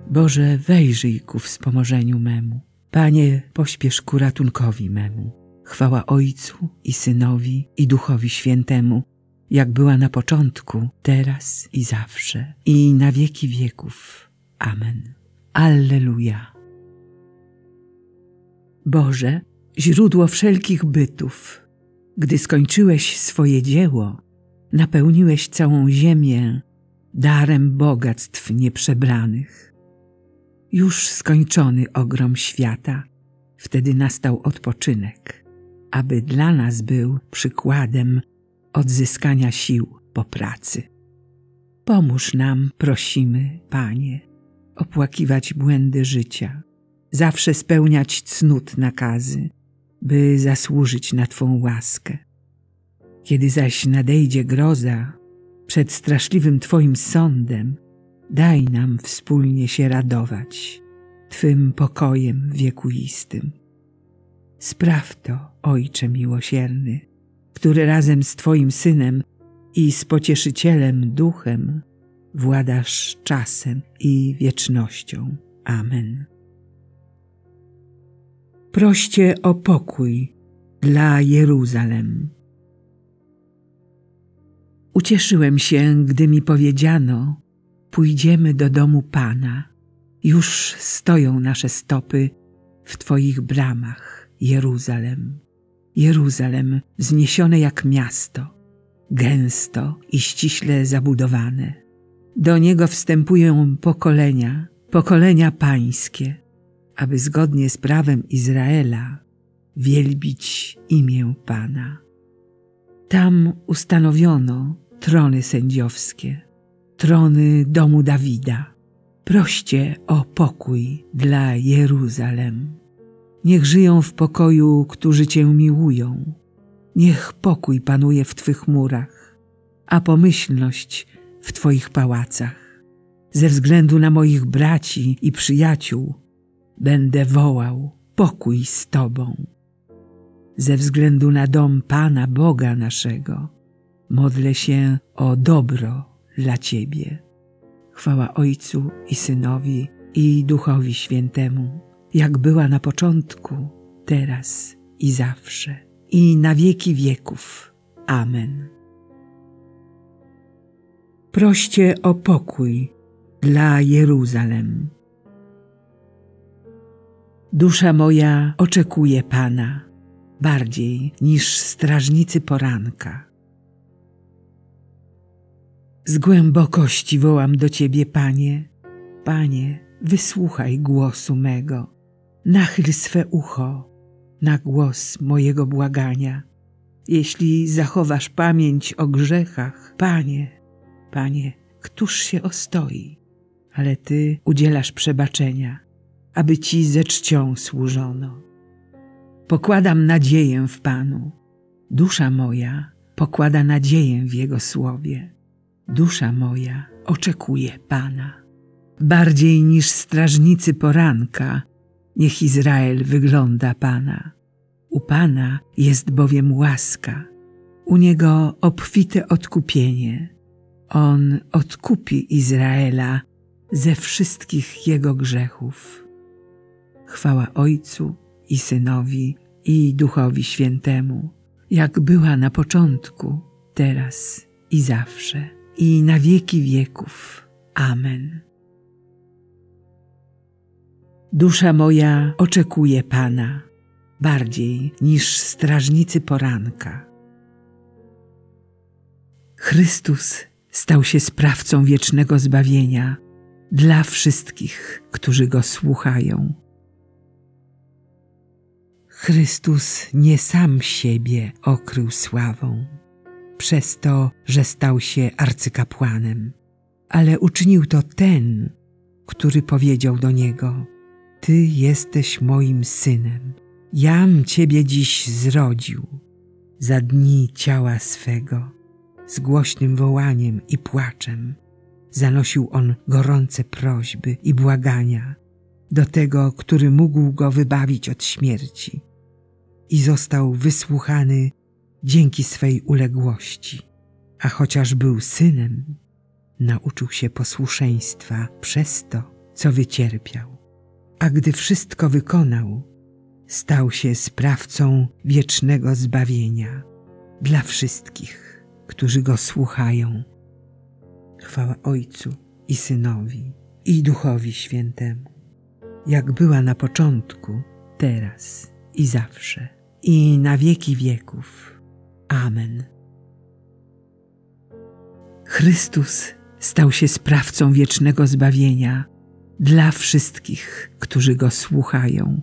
Boże, wejrzyj ku wspomożeniu memu. Panie, pośpiesz ku ratunkowi memu. Chwała Ojcu i Synowi i Duchowi Świętemu, jak była na początku, teraz i zawsze, i na wieki wieków. Amen. Alleluja. Boże, źródło wszelkich bytów, gdy skończyłeś swoje dzieło, napełniłeś całą ziemię darem bogactw nieprzebranych. Już skończony ogrom świata, wtedy nastał odpoczynek, aby dla nas był przykładem odzyskania sił po pracy. Pomóż nam, prosimy, Panie, opłakiwać błędy życia, zawsze spełniać cnót nakazy, by zasłużyć na Twą łaskę. Kiedy zaś nadejdzie groza przed straszliwym Twoim sądem, daj nam wspólnie się radować Twym pokojem wiekuistym. Spraw to, Ojcze miłosierny, który razem z Twoim Synem i z Pocieszycielem Duchem władasz czasem i wiecznością. Amen. Proście o pokój dla Jeruzalem. Ucieszyłem się, gdy mi powiedziano: pójdziemy do domu Pana. Już stoją nasze stopy w Twoich bramach, Jeruzalem. Jeruzalem wzniesione jak miasto, gęsto i ściśle zabudowane. Do niego wstępują pokolenia, pokolenia pańskie, aby zgodnie z prawem Izraela wielbić imię Pana. Tam ustanowiono trony sędziowskie, trony domu Dawida. Proście o pokój dla Jeruzalem. Niech żyją w pokoju, którzy Cię miłują. Niech pokój panuje w Twych murach, a pomyślność w Twoich pałacach. Ze względu na moich braci i przyjaciół będę wołał: pokój z Tobą. Ze względu na dom Pana Boga naszego modlę się o dobro dla Ciebie. Chwała Ojcu i Synowi i Duchowi Świętemu, jak była na początku, teraz i zawsze, i na wieki wieków. Amen. Proście o pokój dla Jeruzalem. Dusza moja oczekuje Pana bardziej niż strażnicy poranka. Z głębokości wołam do Ciebie, Panie. Panie, wysłuchaj głosu mego. Nachyl swe ucho na głos mojego błagania. Jeśli zachowasz pamięć o grzechach, Panie, któż się ostoi? Ale Ty udzielasz przebaczenia, aby Ci ze czcią służono. Pokładam nadzieję w Panu. Dusza moja pokłada nadzieję w Jego słowie. Dusza moja oczekuje Pana. Bardziej niż strażnicy poranka, niech Izrael wygląda Pana. U Pana jest bowiem łaska, u Niego obfite odkupienie. On odkupi Izraela ze wszystkich jego grzechów. Chwała Ojcu i Synowi i Duchowi Świętemu, jak była na początku, teraz i zawsze, i na wieki wieków. Amen. Dusza moja oczekuje Pana bardziej niż strażnicy poranka. Chrystus stał się sprawcą wiecznego zbawienia dla wszystkich, którzy Go słuchają. Chrystus nie sam siebie okrył sławą, przez to, że stał się arcykapłanem, ale uczynił to ten, który powiedział do Niego: Ty jesteś moim Synem, jam Ciebie dziś zrodził. Za dni ciała swego, z głośnym wołaniem i płaczem, zanosił On gorące prośby i błagania do tego, który mógł Go wybawić od śmierci, i został wysłuchany dzięki swej uległości, a chociaż był Synem, nauczył się posłuszeństwa przez to, co wycierpiał. A gdy wszystko wykonał, stał się sprawcą wiecznego zbawienia dla wszystkich, którzy Go słuchają. Chwała Ojcu i Synowi, i Duchowi Świętemu, jak była na początku, teraz i zawsze, i na wieki wieków. Amen. Chrystus stał się sprawcą wiecznego zbawienia dla wszystkich, którzy Go słuchają.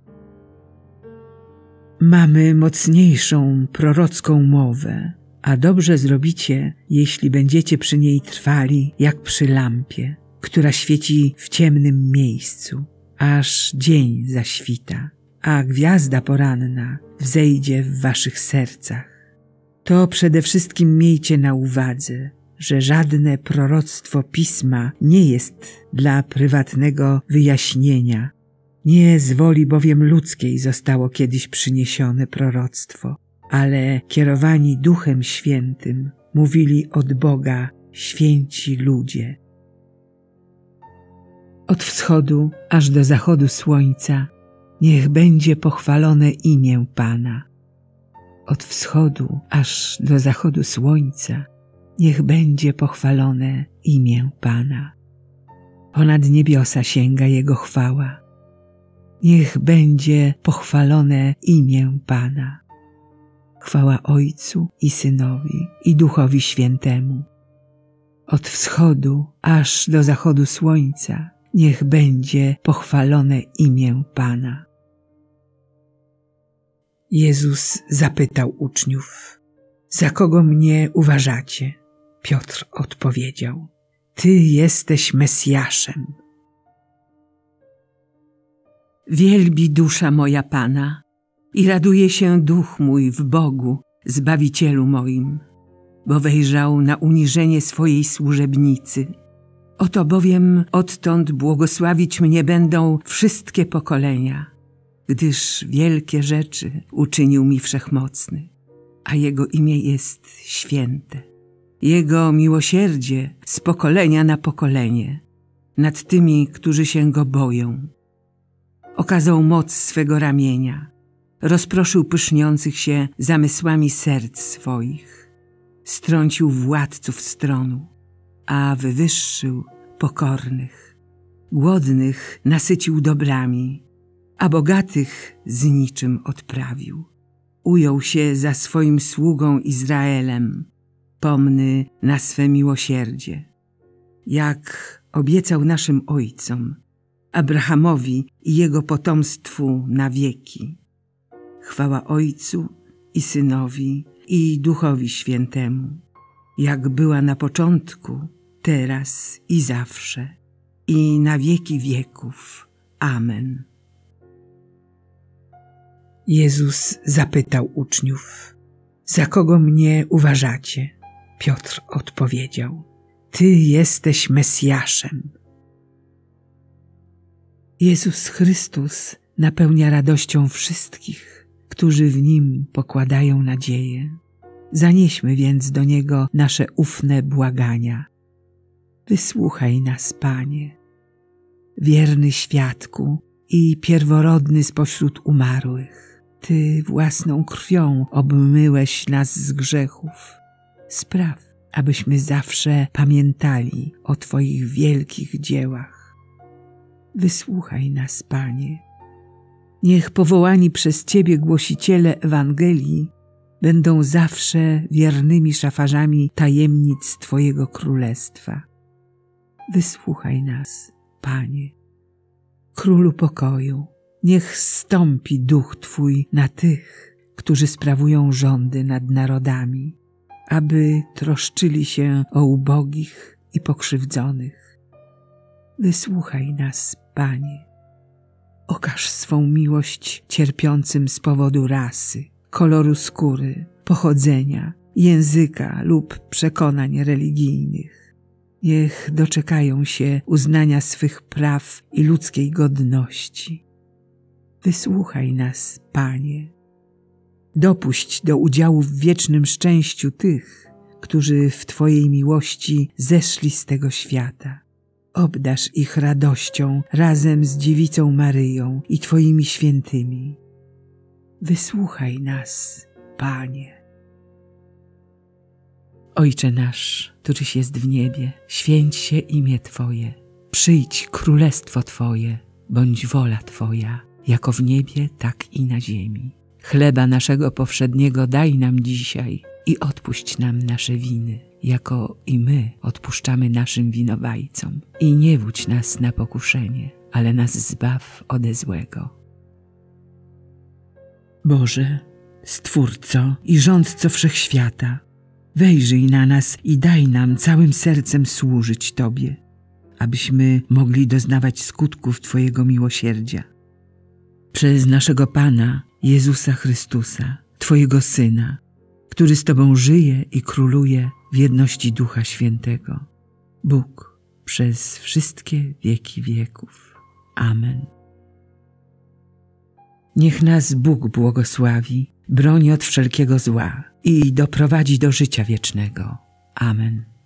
Mamy mocniejszą prorocką mowę, a dobrze zrobicie, jeśli będziecie przy niej trwali jak przy lampie, która świeci w ciemnym miejscu, aż dzień zaświta, a gwiazda poranna wzejdzie w waszych sercach. To przede wszystkim miejcie na uwadze, że żadne proroctwo Pisma nie jest dla prywatnego wyjaśnienia. Nie z woli bowiem ludzkiej zostało kiedyś przyniesione proroctwo, ale kierowani Duchem Świętym mówili od Boga święci ludzie. Od wschodu aż do zachodu słońca niech będzie pochwalone imię Pana. Od wschodu aż do zachodu słońca niech będzie pochwalone imię Pana. Ponad niebiosa sięga Jego chwała. Niech będzie pochwalone imię Pana. Chwała Ojcu i Synowi, i Duchowi Świętemu. Od wschodu aż do zachodu słońca niech będzie pochwalone imię Pana. Jezus zapytał uczniów: za kogo mnie uważacie? Piotr odpowiedział: Ty jesteś Mesjaszem. Wielbi dusza moja Pana i raduje się duch mój w Bogu, Zbawicielu moim, bo wejrzał na uniżenie swojej służebnicy. Oto bowiem odtąd błogosławić mnie będą wszystkie pokolenia, gdyż wielkie rzeczy uczynił mi Wszechmocny, a Jego imię jest święte. Jego miłosierdzie z pokolenia na pokolenie nad tymi, którzy się Go boją. Okazał moc swego ramienia, rozproszył pyszniących się zamysłami serc swoich, strącił władców stronu, a wywyższył pokornych. Głodnych nasycił dobrami, a bogatych z niczym odprawił. Ujął się za swoim sługą Izraelem, pomny na swe miłosierdzie, jak obiecał naszym ojcom, Abrahamowi i jego potomstwu na wieki. Chwała Ojcu i Synowi, i Duchowi Świętemu, jak była na początku, teraz i zawsze, i na wieki wieków. Amen. Jezus zapytał uczniów: za kogo mnie uważacie? Piotr odpowiedział: Ty jesteś Mesjaszem. Jezus Chrystus napełnia radością wszystkich, którzy w Nim pokładają nadzieję. Zanieśmy więc do Niego nasze ufne błagania. Wysłuchaj nas, Panie. Wierny świadku i pierworodny spośród umarłych, Ty własną krwią obmyłeś nas z grzechów. Spraw, abyśmy zawsze pamiętali o Twoich wielkich dziełach. Wysłuchaj nas, Panie. Niech powołani przez Ciebie głosiciele Ewangelii będą zawsze wiernymi szafarzami tajemnic Twojego Królestwa. Wysłuchaj nas, Panie. Królu pokoju, niech zstąpi duch Twój na tych, którzy sprawują rządy nad narodami, aby troszczyli się o ubogich i pokrzywdzonych. Wysłuchaj nas, Panie. Okaż swą miłość cierpiącym z powodu rasy, koloru skóry, pochodzenia, języka lub przekonań religijnych. Niech doczekają się uznania swych praw i ludzkiej godności. Wysłuchaj nas, Panie. Dopuść do udziału w wiecznym szczęściu tych, którzy w Twojej miłości zeszli z tego świata. obdarz ich radością razem z Dziewicą Maryją i Twoimi świętymi. Wysłuchaj nas, Panie. Ojcze nasz, któryś jest w niebie, święć się imię Twoje. Przyjdź królestwo Twoje, bądź wola Twoja, jako w niebie, tak i na ziemi. Chleba naszego powszedniego daj nam dzisiaj i odpuść nam nasze winy, jako i my odpuszczamy naszym winowajcom. I nie wódź nas na pokuszenie, ale nas zbaw ode złego. Boże, Stwórco i Rządco Wszechświata, wejrzyj na nas i daj nam całym sercem służyć Tobie, abyśmy mogli doznawać skutków Twojego miłosierdzia. Przez naszego Pana Jezusa Chrystusa, Twojego Syna, który z Tobą żyje i króluje w jedności Ducha Świętego, Bóg przez wszystkie wieki wieków. Amen. Niech nas Bóg błogosławi, broni od wszelkiego zła i doprowadzi do życia wiecznego. Amen.